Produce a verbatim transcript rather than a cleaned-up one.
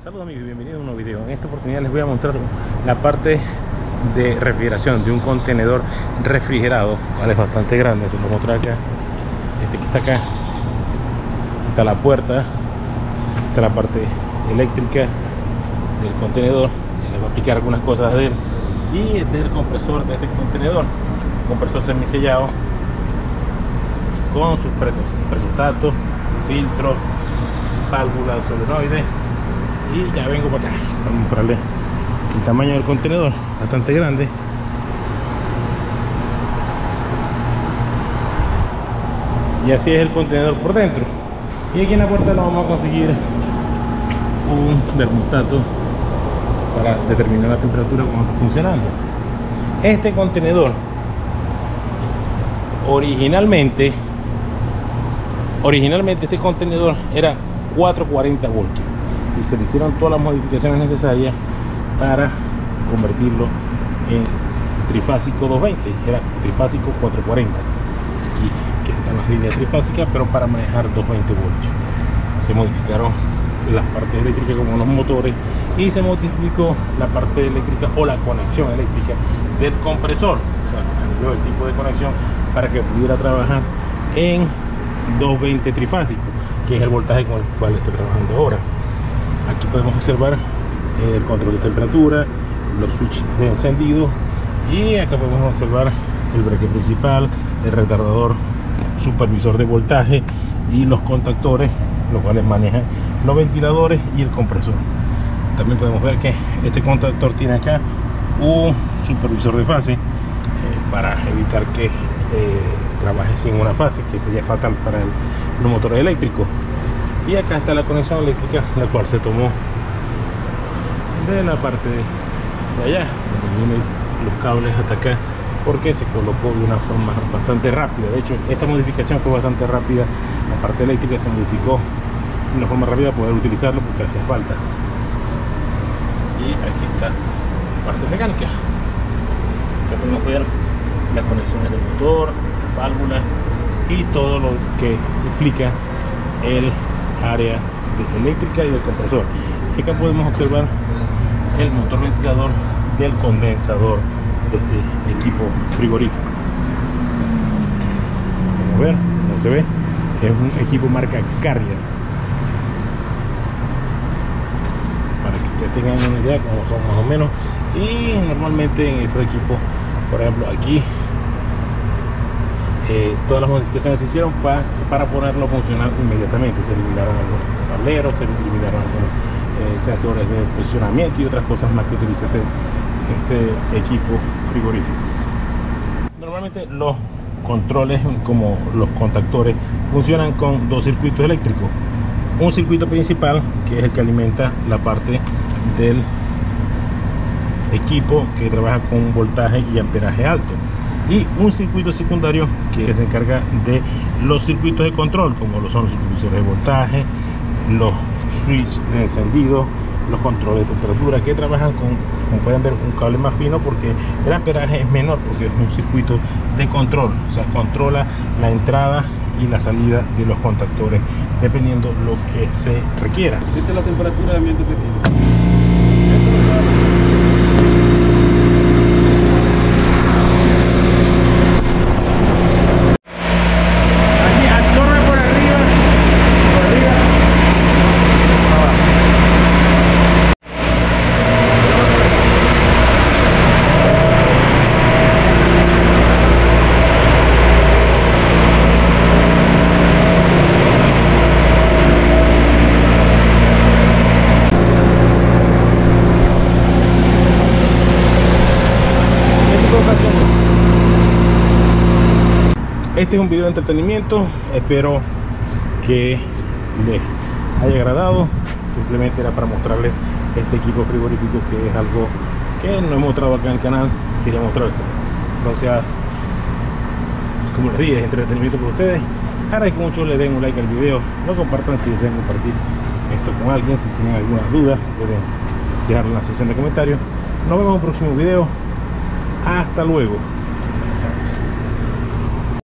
Saludos amigos y bienvenidos a un nuevo video. En esta oportunidad les voy a mostrar la parte de refrigeración de un contenedor refrigerado, ¿vale? Es bastante grande, se lo voy a mostrar acá. Este que está acá, está la puerta, está la parte eléctrica del contenedor. Les voy a explicar algunas cosas de él. Y este es el compresor de este contenedor, compresor semisellado con sus presustatos, filtros, válvulas, solenoides. Y ya vengo por acá para mostrarles el tamaño del contenedor, bastante grande. Y así es el contenedor por dentro. Y aquí en la puerta lo vamos a conseguir un termostato para determinar la temperatura como está funcionando. Este contenedor originalmente originalmente este contenedor era cuatrocientos cuarenta voltios y se le hicieron todas las modificaciones necesarias para convertirlo en trifásico doscientos veinte. Era trifásico cuatrocientos cuarenta. Aquí que están las líneas trifásicas, pero para manejar doscientos veinte voltios. Se modificaron las partes eléctricas como los motores y se modificó la parte eléctrica o la conexión eléctrica del compresor. O sea, se cambió el tipo de conexión para que pudiera trabajar en doscientos veinte trifásico, que es el voltaje con el cual está trabajando ahora. Aquí podemos observar el control de temperatura, los switches de encendido, y acá podemos observar el breaker principal, el retardador, supervisor de voltaje y los contactores, los cuales manejan los ventiladores y el compresor. También podemos ver que este contactor tiene acá un supervisor de fase eh, para evitar que eh, trabaje sin una fase, que sería fatal para el, los motores eléctricos. Y acá está la conexión eléctrica, la cual se tomó de la parte de allá, donde vienen los cables hasta acá, porque se colocó de una forma bastante rápida. De hecho, esta modificación fue bastante rápida. La parte eléctrica se modificó de una forma rápida para poder utilizarlo porque hacía falta. Y aquí está la parte mecánica. Acá podemos ver las conexiones del motor, válvulas y todo lo que implica el área eléctrica y del compresor. Y acá podemos observar el motor ventilador del condensador de este equipo frigorífico. Vamos a ver, como se ve, es un equipo marca Carrier, para que ustedes tengan una idea cómo son más o menos. Y normalmente en estos equipos, por ejemplo aquí Eh, todas las modificaciones se hicieron pa, para ponerlo a funcionar inmediatamente. Se eliminaron algunos tableros, se eliminaron algunos eh, sensores de posicionamiento y otras cosas más que utiliza este, este equipo frigorífico. Normalmente los controles, como los contactores, funcionan con dos circuitos eléctricos. Un circuito principal, que es el que alimenta la parte del equipo que trabaja con voltaje y amperaje alto, y un circuito secundario que se encarga de los circuitos de control, como lo son los supervisores de voltaje, los switches de encendido, los controles de temperatura, que trabajan con, como pueden ver, un cable más fino, porque el amperaje es menor, porque es un circuito de control. O sea, controla la entrada y la salida de los contactores dependiendo lo que se requiera. Esta es la temperatura de ambiente que tiene. Este es un video de entretenimiento, espero que les haya agradado. Simplemente era para mostrarles este equipo frigorífico, que es algo que no he mostrado acá en el canal, quería mostrárselo. Entonces, como les dije, es entretenimiento para ustedes. Agradezco mucho, le den un like al video, lo compartan si desean compartir esto con alguien. Si tienen algunas dudas, pueden dejarlo en la sección de comentarios. Nos vemos en un próximo video. Hasta luego.